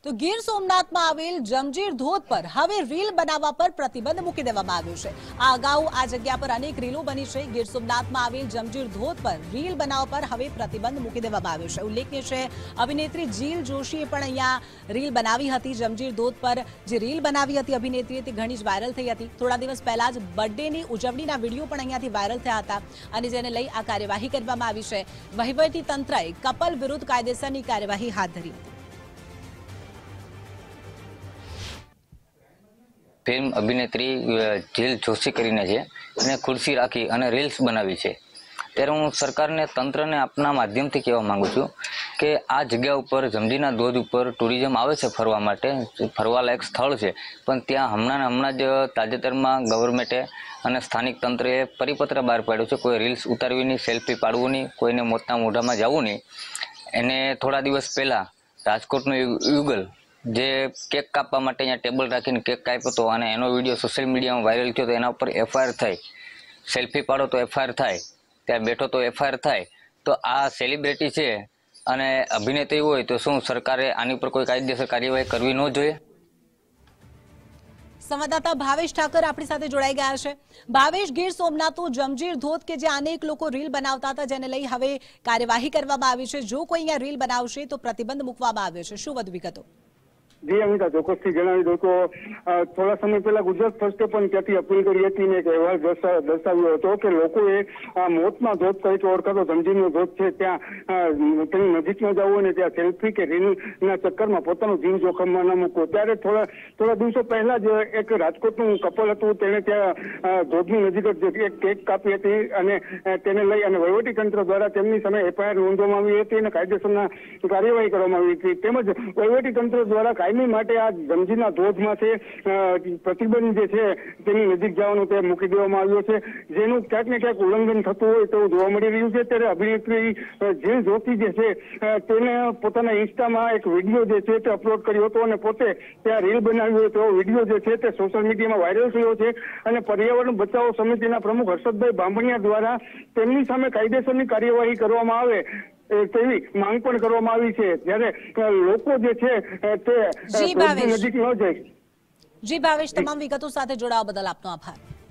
તો ગીર સોમનાથમાં આવેલ જંજીર ધોધ પર હવે રીલ બનાવવા પર પ્રતિબંધ મૂકી દેવામાં આવ્યો છે। આ અગાઉ આ જગ્યા પર અનેક રીલો બની છે। ગીર સોમનાથમાં આવેલ જંજીર ધોધ પર રીલ બનાવવા પર હવે પ્રતિબંધ મૂકી દેવામાં આવ્યો છે। ઉલ્લેખનીય છે અભિનેત્રી જીલ જોશીએ પણ અહીંયા રીલ બનાવી હતી। જંજીર ધોધ પર જે રીલ બનાવી હતી અભિનેત્રીએ તે ઘણી જ વાયરલ થઈ હતી। થોડા દિવસ પહેલા જ બર્થડેની ઉજવણીના વિડીયો પણ અહીંયાથી વાયરલ થયા હતા અને જેને લઈ આ કાર્યવાહી કરવામાં આવી છે। વહીવટી તંત્રએ કપલ વિરુદ્ધ કાયદેસરની કાર્યવાહી હાથ ધરી હતી। फिल्म अभिनेत्री जील जोशी करीने छे एने खुर्सी राखी अने रील्स बनावी छे। त्यारे हूँ सरकार ने तंत्र ने अपना माध्यम थी कहेवा मांगू छूं के आ जग्या उपर जमजीना धोध उपर टूरिज्म आवे छे फरवा माटे, फरवालायक स्थळ छे, पण त्यां हमणां ज ताजेतरमां गवर्नमेंटे अने स्थानिक तंत्रे परिपत्र बहार पाड्यो छे। कोई रील्स उतारवी नहीं, सेल्फी पाडवू नहीं, कोईने मोतना मोढामां जावुं नहीं। एने थोड़ा दिवस पहेला राजकोटनो युगल जे केक कापवा माटे अहींया टेबल राखीने केक काप्यो तो अने एनो विडियो सोशल मीडिया में वायरल थयो तो एना पर एफआईआर थाय। सेल्फी पाडो तो एफआईआर थाय, त्यां बैठो तो एफआईआर थाय। तो आ सेलिब्रिटी छे अने अभिनेत्री होय तो शुं सरकारे आनी पर कोई कायदेसर कार्यवाही करवी न जोईए? संवाददाता भावेश ठाकर अपनी साथे जोड़ाई गया है। भावेश, गीर सोमनाथनो जंजीर धोध के जे अनेक लोग रील बनावता था जेने लई हवे कार्यवाही करवामां आवी छे। जो कोई अहींया रील बनावशे तो प्रतिबंध मूकवामां आव्यो छे। शुं वधु विगतो? जी अमिता ચોક્કસથી જણાવી દઉં તો થોડા સમય પહેલા ગુજરાત ફર્સ્ટે પણ ત્યાંથી અપીલ કરી હતી ને એક અહેવાલ દર્શાવ્યો હતો કે લોકોએ આ મોતના ધોધ તરીકે ઓળખાતો જંજીરનો ધોધ છે ત્યાં તેની નજીક ન જવું અને ત્યાં સેલ્ફી કે રીલના ચક્કરમાં પોતાનો જીવ જોખમમાં ન મૂકવો। ત્યારે થોડા દિવસો પહેલા જ એક રાજકોટનું કપલ હતું તેણે ત્યાં ધોધની નજીક જ એક કેક કાપી હતી અને તેને લઈ અને વહીવટી તંત્ર દ્વારા તેમની સામે એફઆઈઆર નોંધવામાં આવી હતી અને કાયદેસરના કાર્યવાહી કરવામાં આવી હતી। તેમજ વહીવટી તંત્ર દ્વારા માટે આ જંજીરના ધોધમાં છે પ્રતિબંધ જે છે તેની નજીક જવાનું તે મૂકી દેવામાં આવ્યો છે, જેનું ક્યાંક ને ક્યાંક ઉલ્લંઘન થતું હોય તેવું જોવા મળી રહ્યું છે। ત્યારે અભિનેત્રી જીલ જોશી જે છે તેને પોતાના ઇન્સ્ટામાં એક વિડીયો જે છે તે અપલોડ કર્યો હતો અને પોતે ત્યાં રીલ બનાવી હોય તેવો વિડીયો જે છે તે સોશિયલ મીડિયામાં વાયરલ થયો છે અને પર્યાવરણ બચાવો સમિતિના પ્રમુખ હર્ષદભાઈ બામણિયા દ્વારા તેમની સામે કાયદેસરની કાર્યવાહી કરવામાં આવે તેવી માંગ પણ કરવામાં આવી છે। જ્યારે લોકો જે છે તે નજીક ન જાય। જી ભાવેશ, તમામ વિગતો સાથે જોડાવા બદલ આપનો આભાર।